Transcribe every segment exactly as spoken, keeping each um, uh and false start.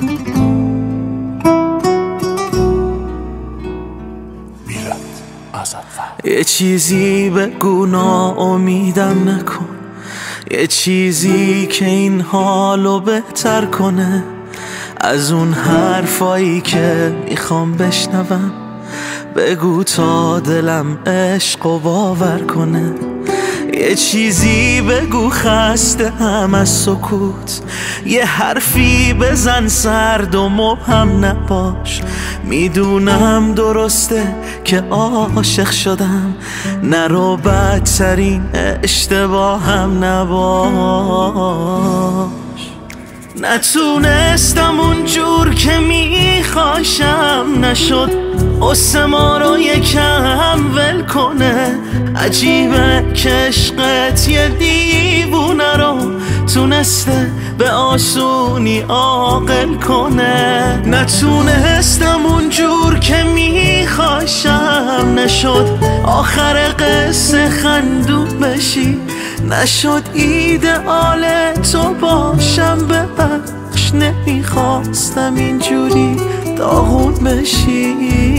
یه چیزی بگو ناامیدم نکن، یه چیزی که این حالو بهتر کنه از اون حرفایی که میخوام بشنوم. بگو تا دلم عشق و باور کنه. یه چیزی بگو خسته هم از سکوت، یه حرفی بزن سرد و مبهم نباش. میدونم درسته که عاشق شدم، نرو بدترین اشتباهم نباش. نتونستم اونجور که میخواشم، نشد قصه ما رو یکم ول کنه. عجیبه که عشقت یه دیوونه رو تونسته به آسونی عاقل کنه. نتونستم اونجور که میخواشم، نشد آخر قصه خندون بشی. نشد ایدئال تو باشم، ببخش نمیخواستم اینجوری داغون بشی.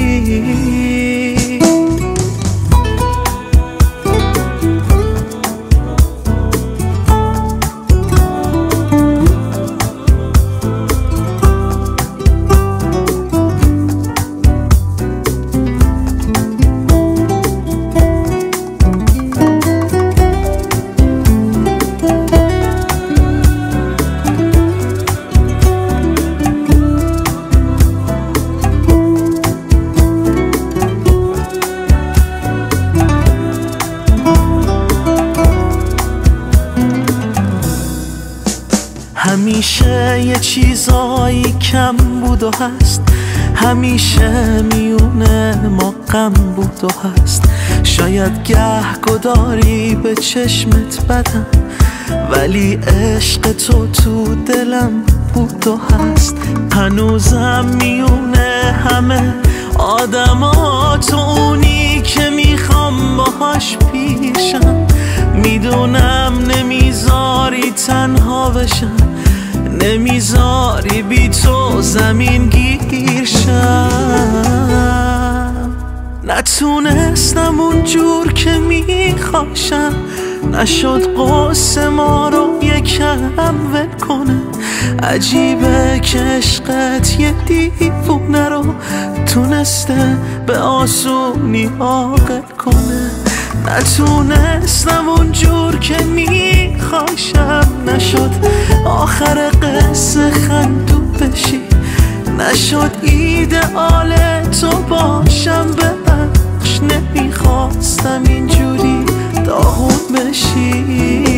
همیشه یه چیزایی کم بود و هست، همیشه میونه ما غم بود و هست. شاید گهگداری به چشمت بدم، ولی عشق تو تو دلم بود و هست. هنوزم میونه همه آدما تو اونی که میخوام باهاش پیشم. میدونم نمیذاری تنها بشم، نمیذاری بی تو زمین گیر شم. نتونستم اونجور که میخواشم، نشد قصه ما رو یکم ول کنه. عجیبه که عشقت یه دیوونه رو تونسته به آسونی عاقل کنه. نتونستم اونجور که میخواشم، نشد آخر قصه خندون بشی. نشد ایدئال تو باشم، ببخش نمیخواستم اینجوری داغون بشی.